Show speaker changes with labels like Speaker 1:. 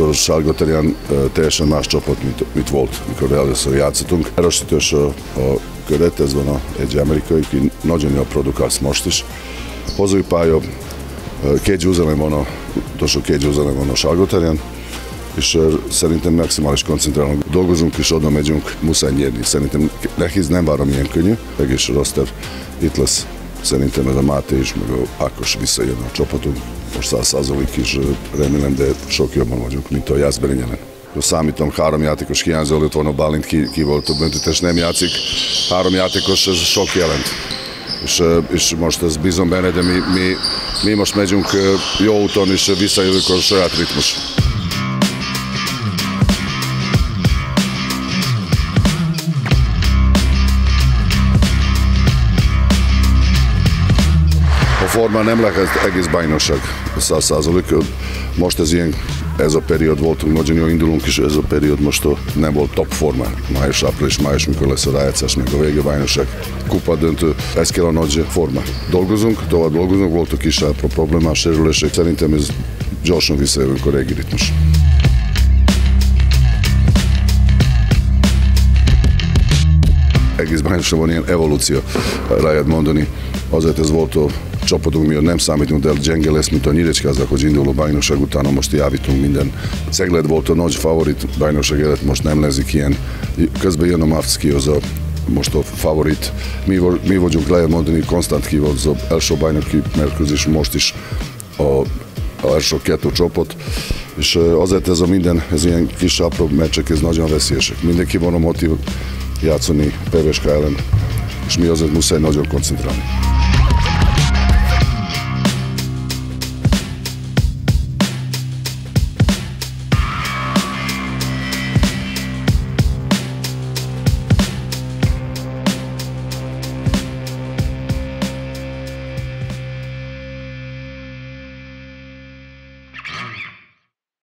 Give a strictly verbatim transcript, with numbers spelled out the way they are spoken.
Speaker 1: amikor Salgótarján teljesen más csapat, mint, mint volt, mikor először játszottunk. Erősítős a, a köret, ez van a, egy amerikai, aki nagyon jól produkálsz most is. Hozói pálya, két győzelem van a, utolsó két győzelem van a Salgótarján, és szerintem maximális koncentrálunk. Dolgozunk és oda megyünk, muszáj nyerni. Szerintem nehéz, nem várom ilyen könnyű. Egész a roster itt lesz. Szerintem ez a Máté és meg a Ákos visszajön a csapatunk. Most száz százalék is remélem, de sok jobban vagyunk, mint a Jászberényen. Számítom, három játékos hiányzó, előtt van a Bálint, ki, ki volt a büntetés, nem játszik. Három játékos, ez sok jelent. És, és most ez bízom benne, de mi, mi, mi most megyünk jó úton, és visszajövünk a saját ritmus. A forma nem lehet egész bajnokság, száz százalék. Most ez ilyen, ez a periód voltunk, nagyon jól indulunk, és ez a periód most nem volt top forma. Május, április, május, mikor lesz a rájátszás, meg a vége bajnokság. Kupa döntő, ez kell a nagy forma. Dolgozunk, tovább dolgozunk, voltak kis problémás sérülések. Szerintem ez gyorsan visszajövünk a régi ritmus. Egész bajnokságban van ilyen evolúció, lehet mondani. Azért ez volt a csapatunk miatt, nem számítunk, de gyenge lesz, mint a Nyíregyházak, hogy induló bajnokság utána most javítunk minden. Cegléd volt a nagy favorit bajnokság előtt, most nem lesz ilyen. Közben jön a Mavcki, az a most a favorit. Mi, mi vagyunk, lehet mondani, konstant ki volt az első bajnoki mérkőzés, most is a, a első kettő csapat. És azért ez a minden, ez ilyen kis apró meccsek, ez nagyon veszélyesek. Mindenki van a motiv játszani pé vé es ká ellen, és mi azért muszáj nagyon koncentrálni.